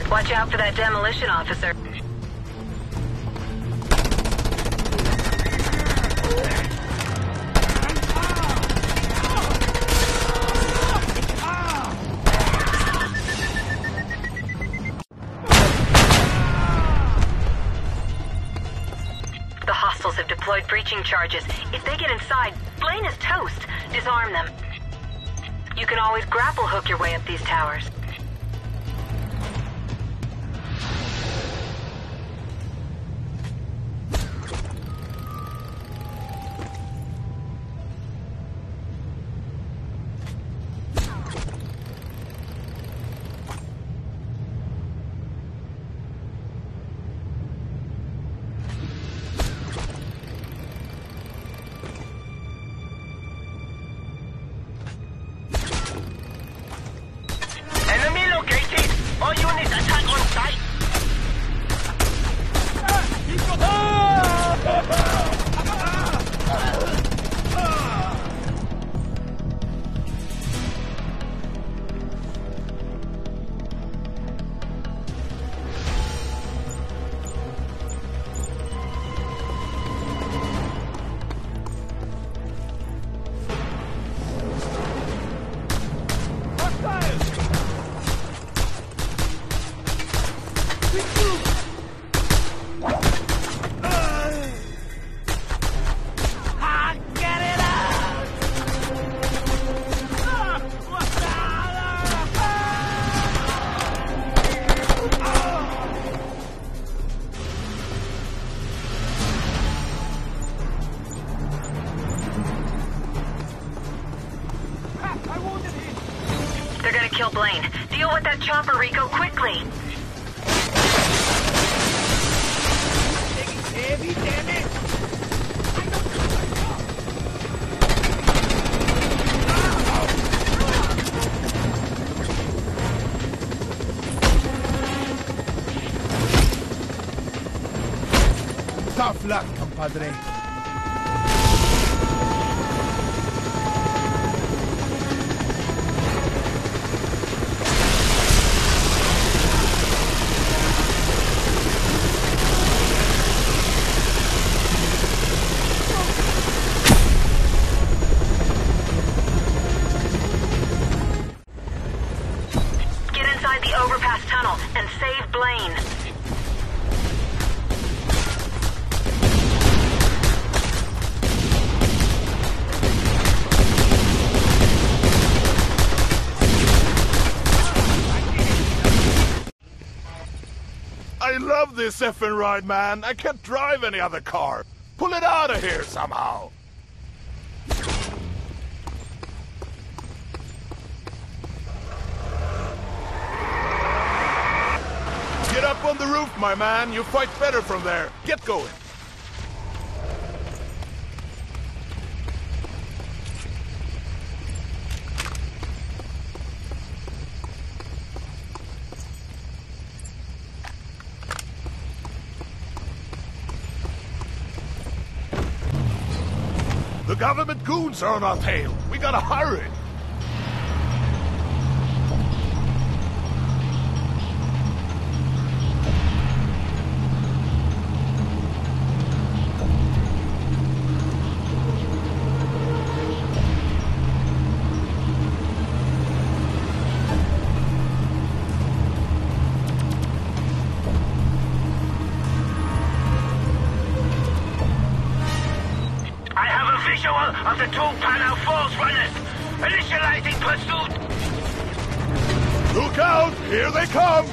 Watch out for that demolition officer. The hostiles have deployed breaching charges. If they get inside, Blaine is toast. Disarm them. You can always grapple hook your way up these towers. They're gonna kill Blaine. Deal with that chopper, Rico, quickly! Heavy, damn it! Tough luck, compadre. The overpass tunnel and save Blaine. I love this effing ride, man. I can't drive any other car. Pull it out of here somehow. Get up on the roof, my man. You fight better from there. Get going. The government goons are on our tail. We gotta hurry. Of the two Panau Falls runners! Initializing pursuit! Look out! Here they come!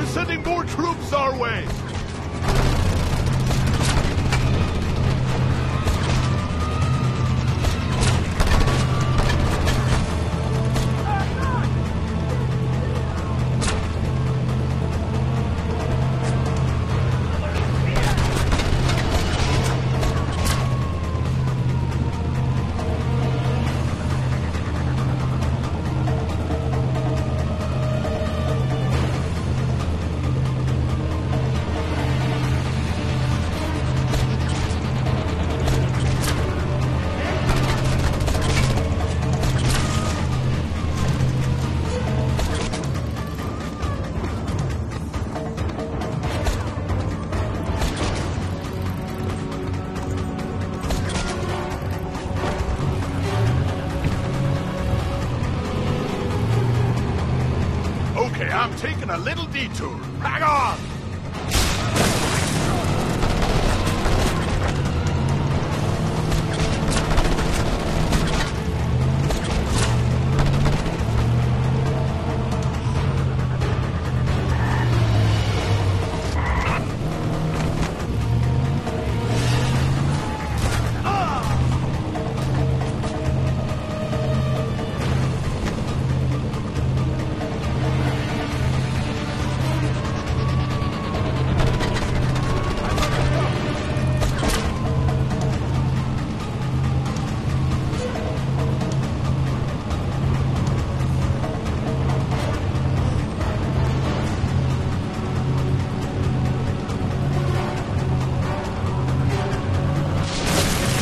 sending more troops our way. Okay, I'm taking a little detour. Hang on!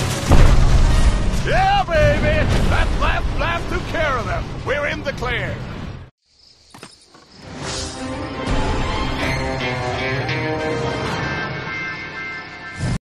Yeah, baby! That last blast took care of them. We're in the clear.